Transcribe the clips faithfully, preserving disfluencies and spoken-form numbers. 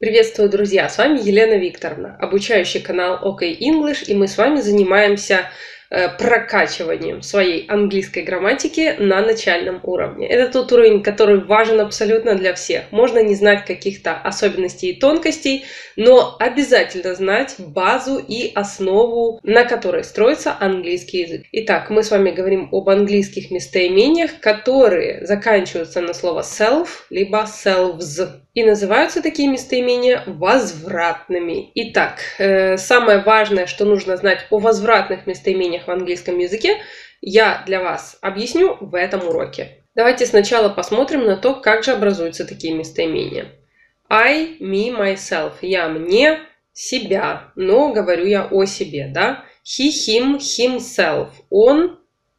Приветствую, друзья! С вами Елена Викторовна, обучающий канал OK English, и мы с вами занимаемся э, прокачиванием своей английской грамматики на начальном уровне. Это тот уровень, который важен абсолютно для всех. Можно не знать каких-то особенностей и тонкостей, но обязательно знать базу и основу, на которой строится английский язык. Итак, мы с вами говорим об английских местоимениях, которые заканчиваются на слово self, либо selves. И называются такие местоимения возвратными. Итак, э, самое важное, что нужно знать о возвратных местоимениях в английском языке, я для вас объясню в этом уроке. Давайте сначала посмотрим на то, как же образуются такие местоимения. I, me, myself. Я, мне, себя. Но говорю я о себе, да? He, him, himself. Он,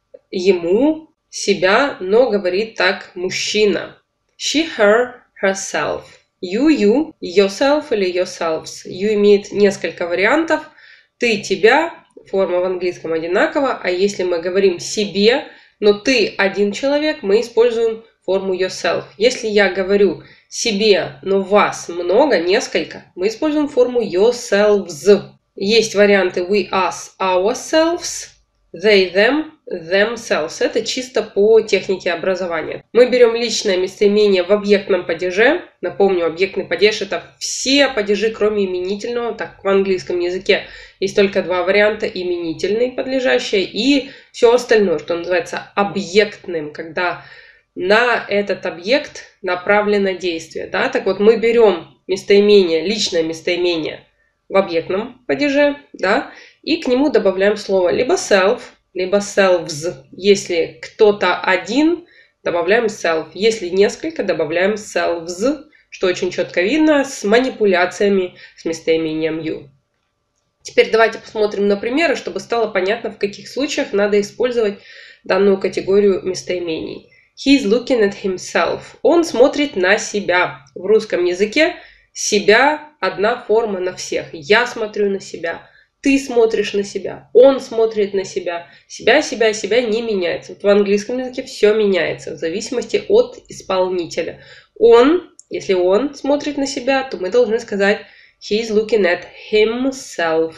ему, себя, но говорит так мужчина. She, her, herself. You, you, yourself или yourselves. You имеет несколько вариантов. Ты, тебя, форма в английском одинакова, а если мы говорим себе, но ты один человек, мы используем форму yourself. Если я говорю себе, но вас много, несколько, мы используем форму yourselves. Есть варианты we, us, ourselves, they, them, themselves. Это чисто по технике образования. Мы берем личное местоимение в объектном падеже. Напомню, объектный падеж — это все падежи, кроме именительного. Так, в английском языке есть только два варианта: именительный, подлежащий, и все остальное, что называется объектным, когда на этот объект направлено действие. Да? Так вот, мы берем местоимение, личное местоимение в объектном падеже, да, и к нему добавляем слово либо self, либо selves. Если кто-то один, добавляем self. Если несколько, добавляем selves, что очень четко видно с манипуляциями с местоимением you. Теперь давайте посмотрим на примеры, чтобы стало понятно, в каких случаях надо использовать данную категорию местоимений. He is looking at himself. Он смотрит на себя. В русском языке себя одна форма на всех. Я смотрю на себя. Ты смотришь на себя, он смотрит на себя. Себя, себя, себя не меняется. Вот в английском языке все меняется в зависимости от исполнителя. Он, если он смотрит на себя, то мы должны сказать he is looking at himself.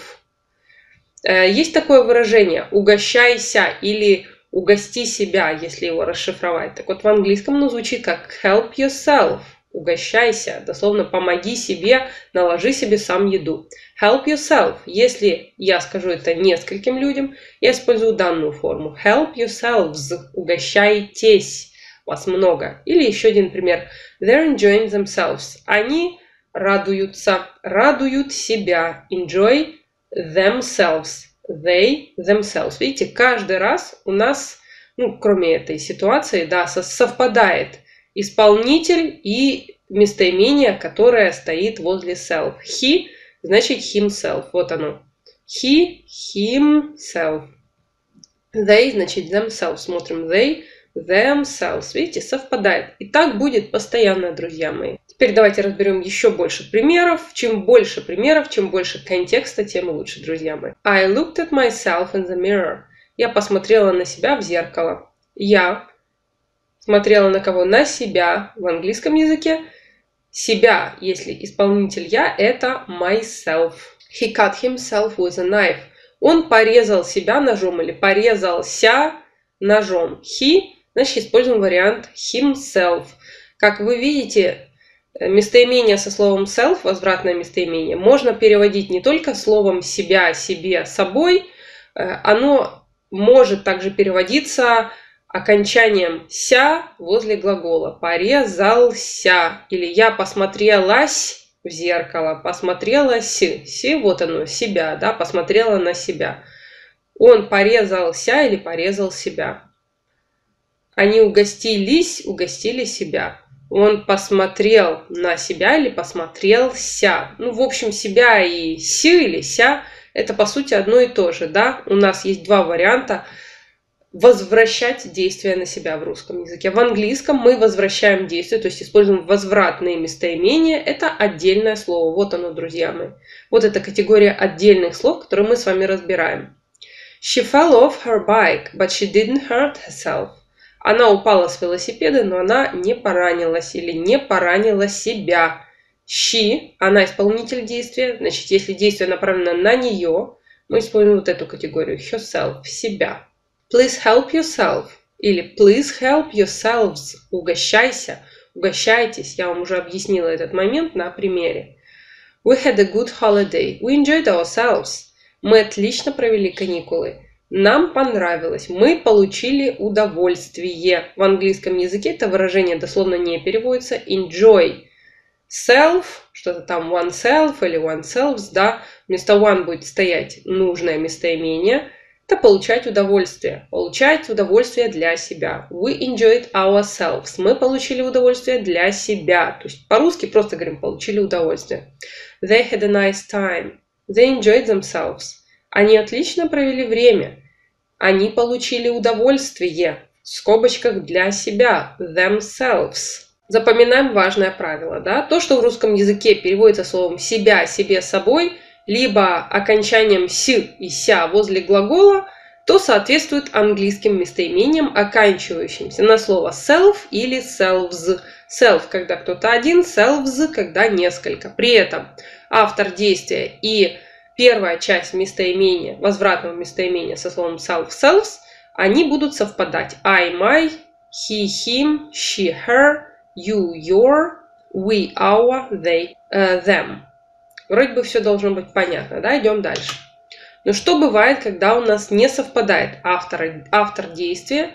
Есть такое выражение угощайся или угости себя, если его расшифровать. Так вот в английском оно звучит как help yourself. Угощайся, дословно помоги себе, наложи себе сам еду. Help yourself. Если я скажу это нескольким людям, я использую данную форму. Help yourselves. Угощайтесь. Вас много. Или еще один пример. They're enjoying themselves. Они радуются, радуют себя. Enjoy themselves. They themselves. Видите, каждый раз у нас, ну, кроме этой ситуации, да, совпадает исполнитель и местоимение, которое стоит возле self. He значит himself. Вот оно. He, himself. They значит themselves. Смотрим. They, themselves. Видите, совпадает. И так будет постоянно, друзья мои. Теперь давайте разберем еще больше примеров. Чем больше примеров, чем больше контекста, тем лучше, друзья мои. I looked at myself in the mirror. Я посмотрела на себя в зеркало. Я смотрела на кого? На себя в английском языке. Себя, если исполнитель я, это myself. He cut himself with a knife. Он порезал себя ножом или порезался ножом. He, значит, используем вариант himself. Как вы видите, местоимение со словом self, возвратное местоимение, можно переводить не только словом себя, себе, собой. Оно может также переводиться окончанием «ся» возле глагола. Порезался. Или я посмотрелась в зеркало. Посмотрелась. Си, вот оно, себя, да, посмотрела на себя. Он порезался или порезал себя. Они угостились, угостили себя. Он посмотрел на себя или посмотрелся. Ну, в общем, себя и си или ся — это, по сути, одно и то же, да. У нас есть два варианта возвращать действие на себя в русском языке. В английском мы возвращаем действие, то есть используем возвратные местоимения. Это отдельное слово. Вот оно, друзья мои. Вот эта категория отдельных слов, которые мы с вами разбираем. She fell off her bike, but she didn't hurt herself. Она упала с велосипеда, но она не поранилась или не поранила себя. She, она исполнитель действия. Значит, если действие направлено на нее, мы используем вот эту категорию. Herself, себя. Please help yourself. Или please help yourselves. Угощайся, угощайтесь. Я вам уже объяснила этот момент на примере. We had a good holiday. We enjoyed ourselves. Мы отлично провели каникулы. Нам понравилось. Мы получили удовольствие. В английском языке это выражение дословно не переводится. Enjoy. Self, что-то там oneself или oneselves, да. Вместо one будет стоять нужное местоимение. Это получать удовольствие. Получать удовольствие для себя. We enjoyed ourselves. Мы получили удовольствие для себя. То есть по-русски просто говорим, получили удовольствие. They had a nice time. They enjoyed themselves. Они отлично провели время. Они получили удовольствие. В скобочках для себя. Themselves. Запоминаем важное правило. Да? То, что в русском языке переводится словом себя, себе, собой, либо окончанием «с» и «ся» возле глагола, то соответствует английским местоимениям, оканчивающимся на слово self или selves. Self, когда кто-то один, selves, когда несколько. При этом автор действия и первая часть местоимения, возвратного местоимения со словом self, selves, они будут совпадать. I, my, he, him, she, her, you, your, we, our, they, uh, them. Вроде бы все должно быть понятно, да? Идем дальше. Но что бывает, когда у нас не совпадает автор, автор действия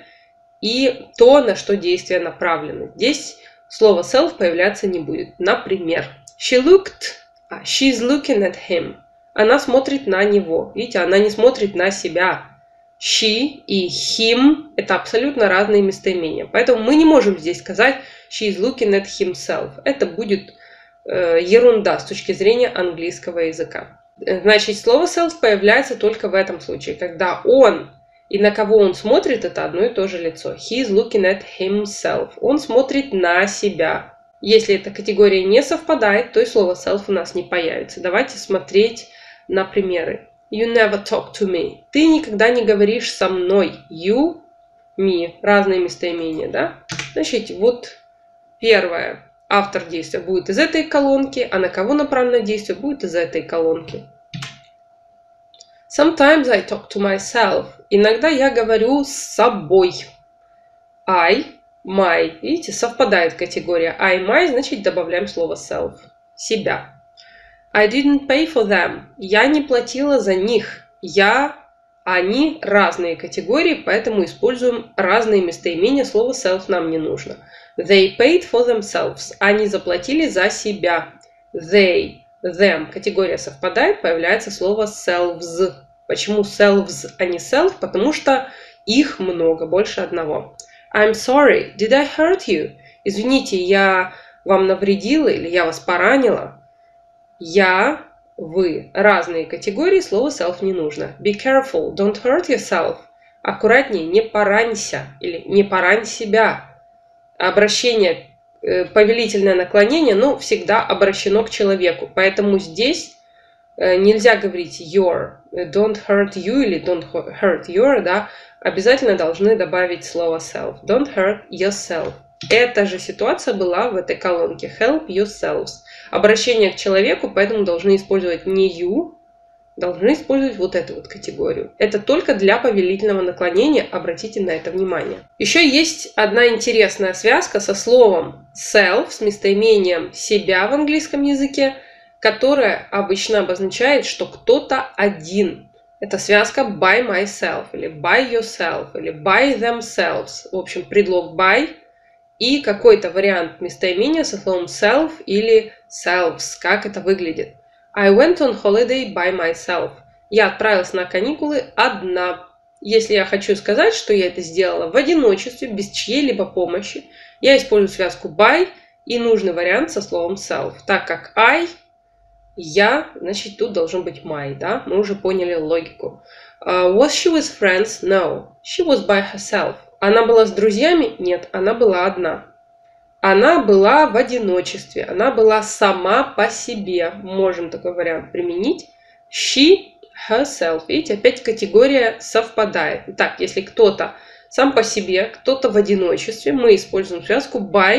и то, на что действие направлено? Здесь слово self появляться не будет. Например, she looked, she's looking at him. Она смотрит на него. Видите, она не смотрит на себя. She и him – это абсолютно разные местоимения. Поэтому мы не можем здесь сказать she is looking at himself. Это будет э, ерунда с точки зрения английского языка. Значит, слово self появляется только в этом случае, когда он и на кого он смотрит – это одно и то же лицо. He is looking at himself. Он смотрит на себя. Если эта категория не совпадает, то и слово self у нас не появится. Давайте смотреть на примеры. You never talk to me. Ты никогда не говоришь со мной. You, me. Разные местоимения, да? Значит, вот первое. Автор действия будет из этой колонки, а на кого направлено действие будет из этой колонки. Sometimes I talk to myself. Иногда я говорю с собой. I, my. Видите, совпадает категория I, my, значит добавляем слово self. Себя. I didn't pay for them. Я не платила за них. Я, они разные категории, поэтому используем разные местоимения. Слово self нам не нужно. They paid for themselves. Они заплатили за себя. They, them. Категория совпадает, появляется слово selves. Почему selves, а не self? Потому что их много, больше одного. I'm sorry. Did I hurt you? Извините, я вам навредила или я вас поранила? Я, вы. Разные категории, слово self не нужно. Be careful, don't hurt yourself. Аккуратнее, не поранься или не порань себя. Обращение, э, повелительное наклонение, но всегда обращено к человеку. Поэтому здесь э, нельзя говорить your, don't hurt you или don't hurt your, да. Обязательно должны добавить слово self. Don't hurt yourself. Эта же ситуация была в этой колонке. Help yourselves. Обращение к человеку, поэтому должны использовать не you, должны использовать вот эту вот категорию. Это только для повелительного наклонения, обратите на это внимание. Еще есть одна интересная связка со словом self, с местоимением себя в английском языке, которая обычно обозначает, что кто-то один. Это связка by myself, или by yourself, или by themselves. В общем, предлог by и какой-то вариант местоимения со словом self или selves. Как это выглядит? I went on holiday by myself. Я отправилась на каникулы одна. Если я хочу сказать, что я это сделала в одиночестве, без чьей-либо помощи, я использую связку by и нужный вариант со словом self. Так как I, я, значит, тут должен быть my, да? Мы уже поняли логику. Uh, was she with friends? No. She was by herself. Она была с друзьями? Нет, она была одна. Она была в одиночестве. Она была сама по себе. Можем такой вариант применить. She, herself. Видите, опять категория совпадает. Итак, если кто-то сам по себе, кто-то в одиночестве, мы используем связку by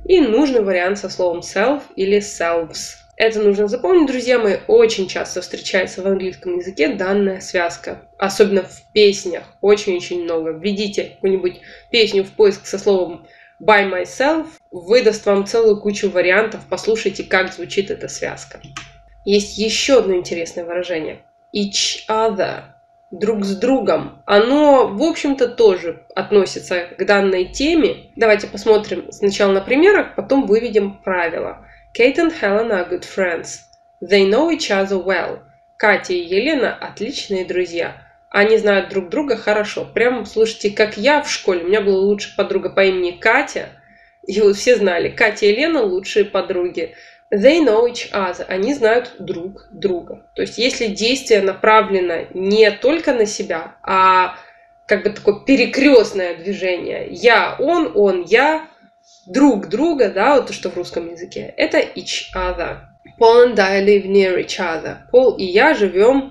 и нужный вариант со словом self или selves. Это нужно запомнить, друзья мои, очень часто встречается в английском языке данная связка, особенно в песнях, очень-очень много. Введите какую-нибудь песню в поиск со словом by myself, выдаст вам целую кучу вариантов, послушайте, как звучит эта связка. Есть еще одно интересное выражение. Each other. Друг с другом. Оно, в общем-то, тоже относится к данной теме. Давайте посмотрим сначала на примерах, потом выведем правила. Kate and Helen are good friends. They know each other well. Катя и Елена отличные друзья. Они знают друг друга хорошо. Прям, слушайте, как я в школе. У меня была лучшая подруга по имени Катя. И вот все знали, Катя и Лена лучшие подруги. They know each other. Они знают друг друга. То есть, если действие направлено не только на себя, а как бы такое перекрестное движение. Я, он, он, я, друг друга, да, вот то, что в русском языке, это each other. Paul and I live near each other. Пол и я живем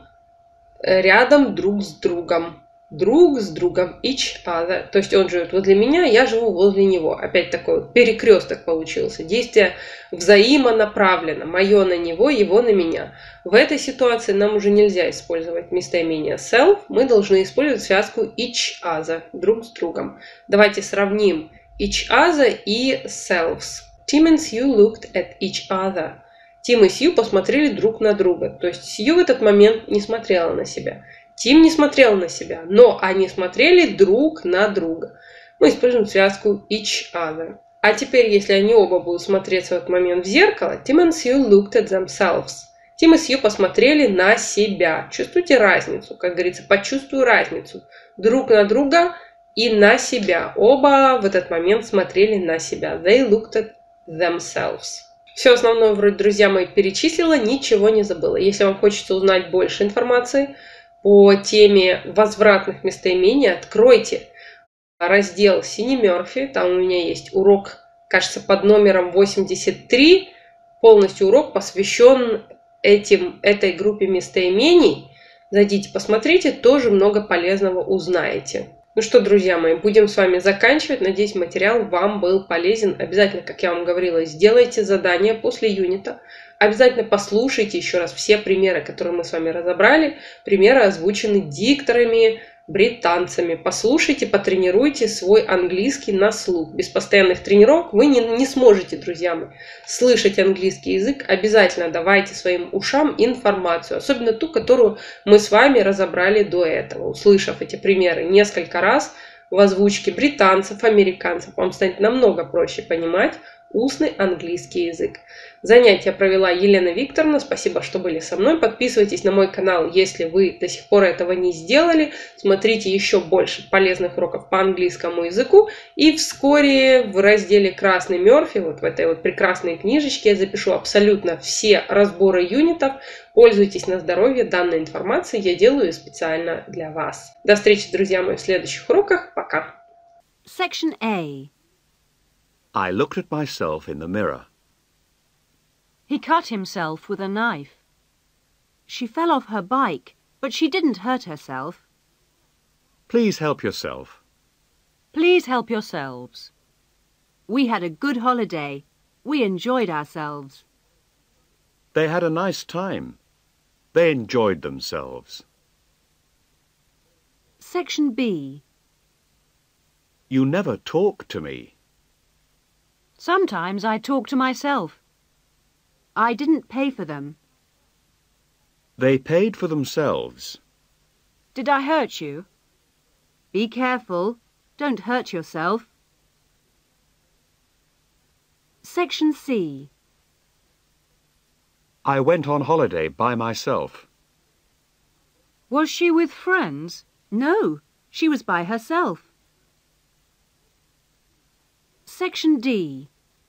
рядом друг с другом. Друг с другом, each other. То есть он живет возле меня, я живу возле него. Опять такой перекресток получился. Действие взаимонаправленно. Мое на него, его на меня. В этой ситуации нам уже нельзя использовать местоимение self. Мы должны использовать связку each other. Друг с другом. Давайте сравним each other и selves. Tim and Sue looked at each other. Тим и Сью посмотрели друг на друга. То есть Сью в этот момент не смотрела на себя. Тим не смотрел на себя, но они смотрели друг на друга. Мы используем связку each other. А теперь, если они оба будут смотреть в этот момент в зеркало, Tim and Sue looked at themselves. Тим и Сью посмотрели на себя. Чувствуете разницу? Как говорится, почувствую разницу. Друг на друга и на себя. Оба в этот момент смотрели на себя. They looked at themselves. Все основное вроде, друзья мои, перечислила, ничего не забыла. Если вам хочется узнать больше информации по теме возвратных местоимений, откройте раздел Сини Мерфи. Там у меня есть урок, кажется, под номером восемьдесят три. Полностью урок посвящен этим, этой группе местоимений. Зайдите, посмотрите, тоже много полезного узнаете. Ну что, друзья мои, будем с вами заканчивать. Надеюсь, материал вам был полезен. Обязательно, как я вам говорила, сделайте задание после юнита. Обязательно послушайте еще раз все примеры, которые мы с вами разобрали. Примеры озвучены дикторами, британцами. Послушайте, потренируйте свой английский на слух. Без постоянных тренировок вы не, не сможете, друзья мои, слышать английский язык. Обязательно давайте своим ушам информацию, особенно ту, которую мы с вами разобрали до этого. Услышав эти примеры несколько раз в озвучке британцев, американцев, вам станет намного проще понимать устный английский язык. Занятия провела Елена Викторовна. Спасибо, что были со мной. Подписывайтесь на мой канал, если вы до сих пор этого не сделали. Смотрите еще больше полезных уроков по английскому языку. И вскоре в разделе «Красный Мерфи», вот в этой вот прекрасной книжечке, я запишу абсолютно все разборы юнитов. Пользуйтесь на здоровье. Данной информацией я делаю специально для вас. До встречи, друзья мои, в следующих уроках. Пока. Section A. I looked at myself in the mirror. He cut himself with a knife. She fell off her bike, but she didn't hurt herself. Please help yourself. Please help yourselves. We had a good holiday. We enjoyed ourselves. They had a nice time. They enjoyed themselves. Section B. You never talk to me. Sometimes I talk to myself. I didn't pay for them. They paid for themselves. Did I hurt you? Be careful. Don't hurt yourself. Section C. I went on holiday by myself. Was she with friends? No, she was by herself. Section D.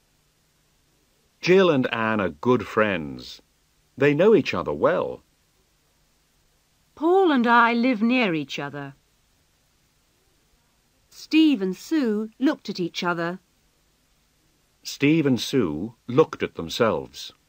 Jill and Anne are good friends. They know each other well. Paul and I live near each other. Steve and Sue looked at each other. Steve and Sue looked at themselves.